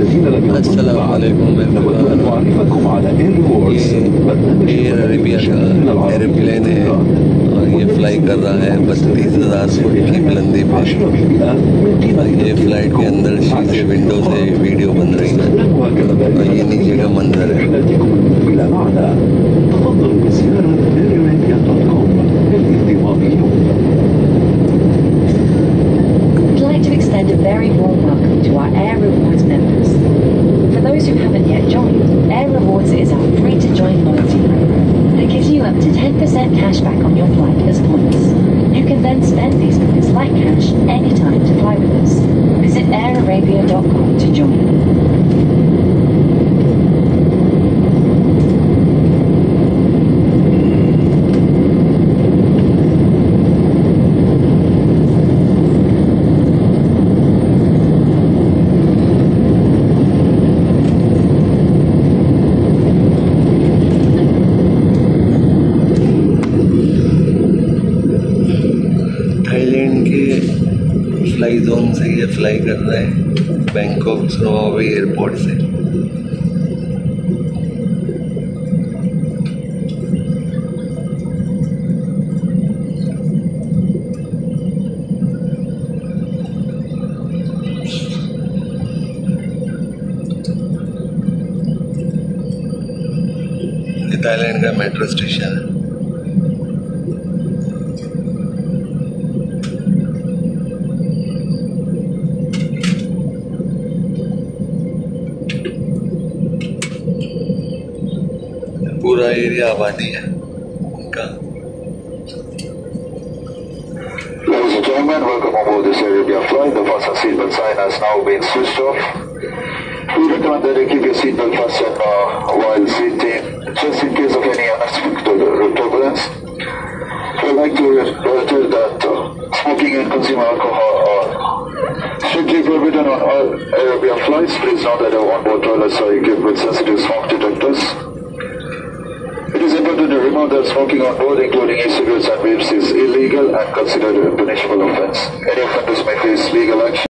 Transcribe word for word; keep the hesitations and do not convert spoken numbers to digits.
अस्सलाम वालेकुम ये एयर अरेबिया का एरोप्लेन है और ये फ्लाई कर रहा है बत्तीस हज़ार फुट की बुलंदी पे। ये फ्लाइट के अंदर शीशे विंडो से वीडियो बन रही है और ये नीचे का मंजर है। We'd like to extend a very warm welcome to our Air Rewards members. For those who haven't yet joined, Air Rewards is our free-to-join loyalty program that gives you up to ten percent cash back on your flight as points. You can then spend these points like cash anytime to fly with us. Visit air arabia dot com to join. Thailand के fly zone से ये fly कर रहा है Bangkok सुनोवे airport से। ये Thailand का metro station है। पूरा एरिया आबादी है उनका। Ladies and gentlemen, welcome aboard this Air Arabia flight. The fasten seatbelt sign has now been switched off. We recommend that you keep your seatbelt fastened uh, while seating, just in case of any unexpected turbulence. I'd like to reiterate that uh, smoking and consuming alcohol are strictly forbidden on all Air Arabia flights. Please note that our onboard toilets are equipped with sensitive smoke detectors. It is important to remember that smoking on board, including e-cigarettes and vapes, is illegal and considered a punishable offense. Any offenders may face legal action.